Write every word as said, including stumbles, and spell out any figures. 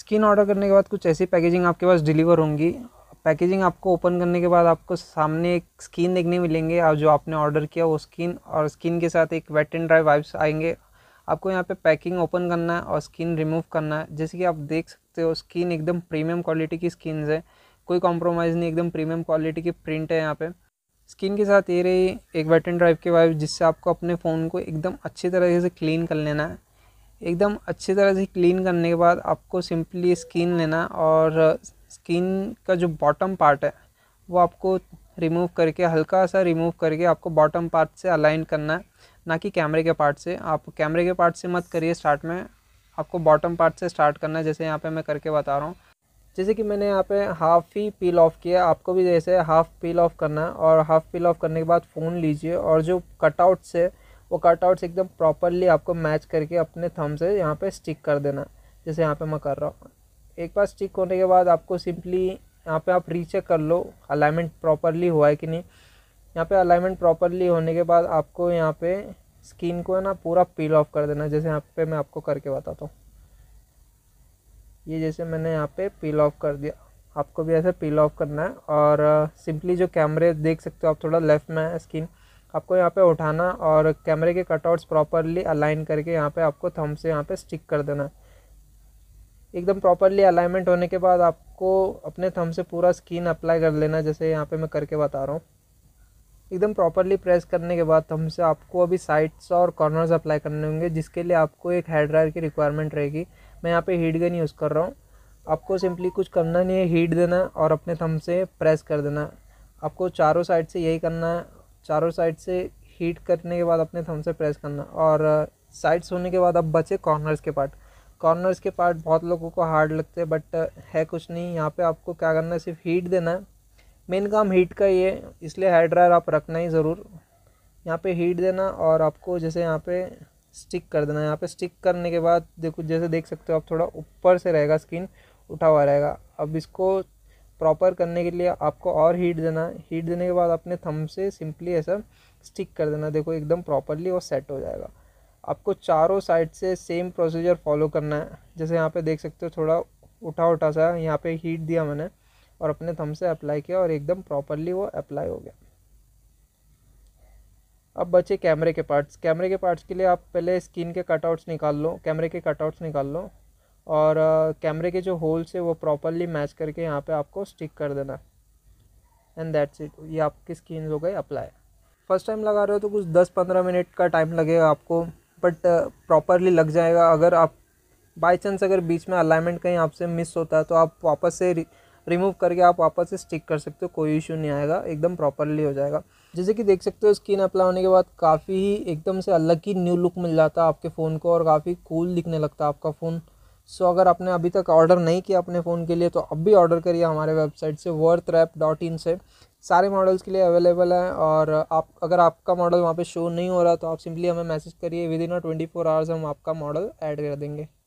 Skin order करने के बाद कुछ ऐसी पैकेजिंग आपके पास डिलीवर होंगी। पैकेजिंग आपको ओपन करने के बाद आपको सामने एक स्किन देखने मिलेंगे और जो आपने ऑर्डर किया वो स्किन, और स्किन के साथ एक वेट एंड ड्राई वाइप्स आएंगे। आपको यहाँ पे पैकिंग ओपन करना है और स्किन रिमूव करना है। जैसे कि आप देख सकते हो स्किन एकदम प्रीमियम क्वालिटी की स्किन है, कोई कॉम्प्रोमाइज़ नहीं, एकदम प्रीमियम क्वालिटी की प्रिंट है यहाँ पे। स्किन के साथ ये रही एक वेट एंड ड्राई की वाइप, जिससे आपको अपने फ़ोन को एकदम अच्छी तरीके से क्लीन कर लेना है। एकदम अच्छी तरह से क्लीन करने के बाद आपको सिंपली स्किन लेना और स्किन का जो बॉटम पार्ट है वो आपको रिमूव करके, हल्का सा रिमूव करके आपको बॉटम पार्ट से अलाइन करना है, ना कि कैमरे के पार्ट से। आप कैमरे के पार्ट से मत करिए स्टार्ट में, आपको बॉटम पार्ट से स्टार्ट करना है, जैसे यहाँ पे मैं करके बता रहा हूँ। जैसे कि मैंने यहाँ पे हाफ़ ही पील ऑफ किया, आपको भी जैसे हाफ़ पील ऑफ करना है। और हाफ़ पील ऑफ करने के बाद फ़ोन लीजिए और जो कटआउट्स है वो कटआउट्स एकदम प्रॉपरली आपको मैच करके अपने थंब से यहाँ पे स्टिक कर देना, जैसे यहाँ पे मैं कर रहा हूँ। एक बार स्टिक होने के बाद आपको सिंपली यहाँ पे आप रीचेक कर लो अलाइनमेंट प्रॉपरली हुआ है कि नहीं। यहाँ पे अलाइनमेंट प्रॉपरली होने के बाद आपको यहाँ पे स्किन को है ना पूरा पील ऑफ कर देना, जैसे यहाँ पे मैं आपको करके बताता हूँ। ये जैसे मैंने यहाँ पे पील ऑफ कर दिया, आपको भी ऐसे पील ऑफ करना है। और सिंपली जो कैमरे देख सकते हो आप, थोड़ा लेफ़्ट में है स्किन, आपको यहाँ पे उठाना और कैमरे के कटआउट्स प्रॉपरली अलाइन करके यहाँ पे आपको थंब से यहाँ पे स्टिक कर देना। एकदम प्रॉपरली अलाइनमेंट होने के बाद आपको अपने थंब से पूरा स्किन अप्लाई कर लेना, जैसे यहाँ पे मैं करके बता रहा हूँ। एकदम प्रॉपरली प्रेस करने के बाद थंब से आपको अभी साइड्स और कॉर्नर्स अप्लाई करने होंगे, जिसके लिए आपको एक हेयर ड्रायर की रिक्वायरमेंट रहेगी। मैं यहाँ पे हीट गन यूज़ कर रहा हूँ। आपको सिंपली कुछ करना नहीं है, हीट देना और अपने थंब से प्रेस कर देना। आपको चारों साइड से यही करना है, चारों साइड से हीट करने के बाद अपने थंब से प्रेस करना। और साइड्स होने के बाद अब बचे कॉर्नर्स के पार्ट। कॉर्नर्स के पार्ट बहुत लोगों को हार्ड लगते हैं, बट है कुछ नहीं। यहाँ पे आपको क्या करना है, सिर्फ हीट देना है। मेन काम हीट का ही है, इसलिए हेयर ड्रायर आप रखना ही ज़रूर। यहाँ पे हीट देना और आपको जैसे यहाँ पे स्टिक कर देना। यहाँ पे स्टिक करने के बाद देखो, जैसे देख सकते हो आप, थोड़ा ऊपर से रहेगा, स्किन उठा हुआ रहेगा। अब इसको प्रॉपर करने के लिए आपको और हीट देना है। हीट देने के बाद अपने थंब से सिंपली ऐसा स्टिक कर देना। देखो एकदम प्रॉपरली वो सेट हो जाएगा। आपको चारों साइड से सेम प्रोसीजर फॉलो करना है। जैसे यहाँ पे देख सकते हो थोड़ा उठा उठा सा यहाँ पे हीट दिया मैंने और अपने थंब से अप्लाई किया और एकदम प्रॉपरली वो अप्लाई हो गया। अब बचे कैमरे के पार्ट्स। कैमरे के पार्ट्स के लिए आप पहले स्किन के कटआउट्स निकाल लो, कैमरे के कटआउट्स निकाल लो और कैमरे के जो होल्स है वो प्रॉपरली मैच करके यहाँ पे आपको स्टिक कर देना। एंड दैट्स इट, ये आपकी स्किन हो गई अप्लाई। फर्स्ट टाइम लगा रहे हो तो कुछ दस पंद्रह मिनट का टाइम लगेगा आपको, बट प्रॉपरली लग जाएगा। अगर आप बाई चांस अगर बीच में अलाइनमेंट कहीं आपसे मिस होता है तो आप वापस से रिमूव करके आप वापस से स्टिक कर सकते हो, कोई इशू नहीं आएगा, एकदम प्रॉपरली हो जाएगा। जैसे कि देख सकते हो स्किन अप्लाई होने के बाद काफ़ी ही एकदम से अलग ही न्यू लुक मिल जाता है आपके फ़ोन को और काफ़ी कूल दिखने लगता है आपका फ़ोन। सो अगर आपने अभी तक ऑर्डर नहीं किया अपने फ़ोन के लिए तो अब भी ऑर्डर करिए हमारे वेबसाइट से, वर्थ रैप डॉट इन से। सारे मॉडल्स के लिए अवेलेबल है और आप अगर आपका मॉडल वहाँ पे शो नहीं हो रहा तो आप सिंपली हमें मैसेज करिए, within a twenty four hours हम आपका मॉडल ऐड कर देंगे।